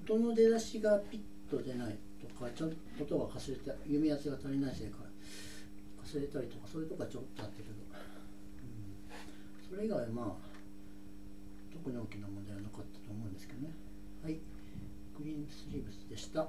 音の出だしがピッと出ないとか、ちょっと音がかすれて弓圧が足りないせいからかすれたりとか、そういうとこはちょっとあったけど、それ以外はまあ特に大きな問題はなかったと思うんですけどね。はい、グリーンスリーブスでした。